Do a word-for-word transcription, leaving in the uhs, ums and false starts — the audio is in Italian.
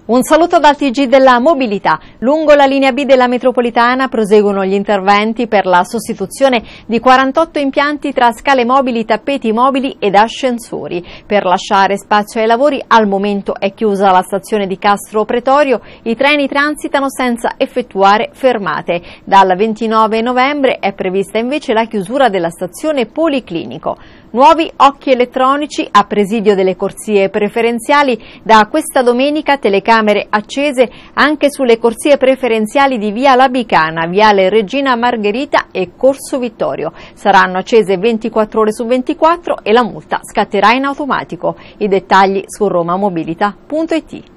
Un saluto dal T G della mobilità. Lungo la linea B della metropolitana proseguono gli interventi per la sostituzione di quarantotto impianti tra scale mobili, tappeti mobili ed ascensori. Per lasciare spazio ai lavori, al momento è chiusa la stazione di Castro Pretorio, i treni transitano senza effettuare fermate. Dal ventinove novembre è prevista invece la chiusura della stazione Policlinico. Nuovi occhi elettronici a presidio delle corsie preferenziali. Da questa domenica telecamere accese anche sulle corsie preferenziali di Via Labicana, Viale Regina Margherita e Corso Vittorio. Saranno accese ventiquattro ore su ventiquattro e la multa scatterà in automatico. I dettagli su romamobilita punto it.